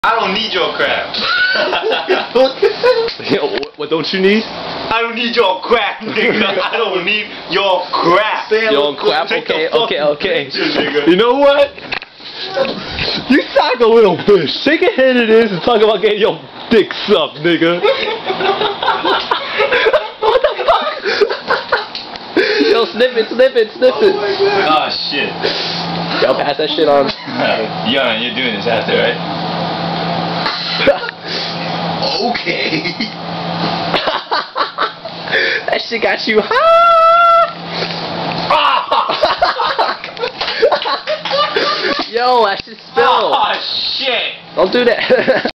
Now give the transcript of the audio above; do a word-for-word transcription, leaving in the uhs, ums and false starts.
I don't need your crap. Yo, what don't you need? I don't need your crap, nigga. I don't need your crap. Your crap, okay, okay, okay. Picture, you know what? You sound like a little bitch. Shake a head at this and talk about getting your dick sucked, nigga. What the fuck? Yo, snip it, snip it, snip it. Oh shit. Yo, pass that shit on. Yana, you're doing this after, right? Okay. That shit got you high. Yo, that shit spilled. Oh shit. Don't do that.